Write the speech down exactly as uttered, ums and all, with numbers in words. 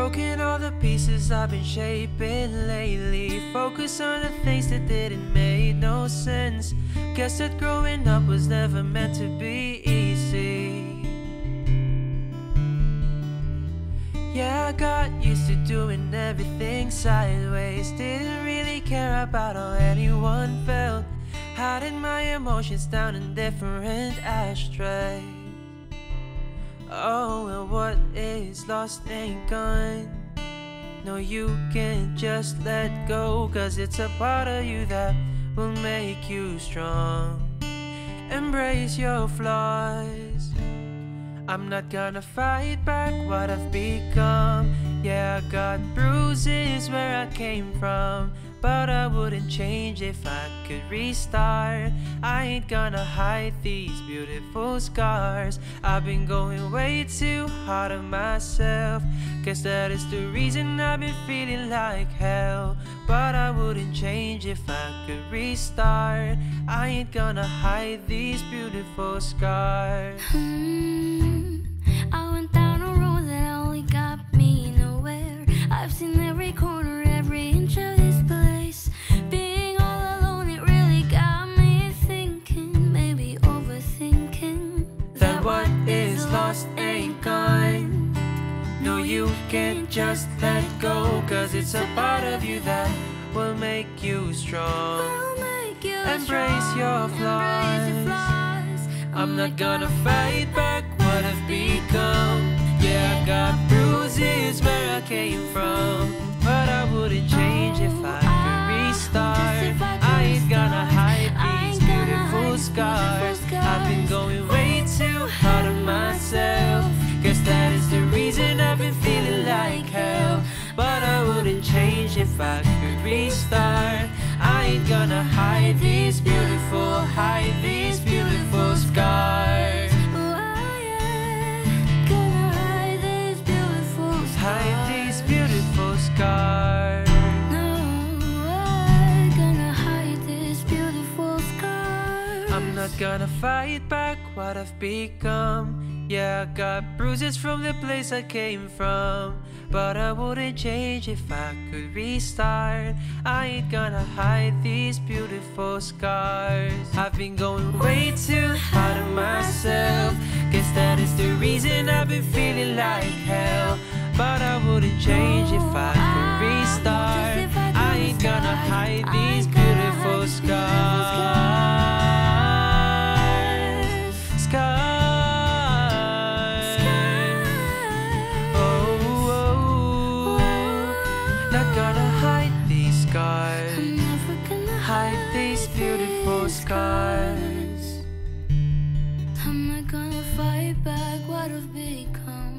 broken all the pieces I've been shaping lately. Focus on the things that didn't make no sense. Guess that growing up was never meant to be easy. Yeah, I got used to doing everything sideways. Didn't really care about how anyone felt. Hiding my emotions down in different ashtrays. Oh, and what is lost ain't gone. No, you can't just let go, cause it's a part of you that will make you strong. Embrace your flaws. I'm not gonna fight back what I've become. Yeah, I got bruises where I came from, but I wouldn't change if I could restart. I ain't gonna hide these beautiful scars. I've been going way too hard on myself. Guess that is the reason I've been feeling like hell. But I wouldn't change if I could restart. I ain't gonna hide these beautiful scars. hmm, I went down a road that only got me nowhere. I've seen every corner, every inch of this place. Being all alone, it really got me thinking, maybe overthinking, that what is lost ain't gone. No, you can't just let go, cause it's a part of you that will make you strong. will make you Embrace strong. your flaws. Embrace your flaws. I'm not gonna fight back what I've become. Yeah, I got bruises where I came from, but I wouldn't change if I could restart. I ain't gonna hide these beautiful scars. I've been going way too hard on myself. Guess that is the reason I've been feeling like hell. But I wouldn't change if I could restart. I ain't gonna hide these beautiful, hide these beautiful scars. Oh, yeah. Gonna hide these beautiful scars. Hide these beautiful scars. No, I'm gonna hide these beautiful scars. I'm not gonna fight back what I've become. Yeah, I got bruises from the place I came from, but I wouldn't change if I could restart. I ain't gonna hide these beautiful scars. I've been going way too hard on myself. Guess that is the reason I've been feeling like hell. But I wouldn't change if I could restart. I ain't gonna hide these beautiful scars. Scars. I'm never gonna Hide these beautiful scars. I'm not gonna fight back what I've become.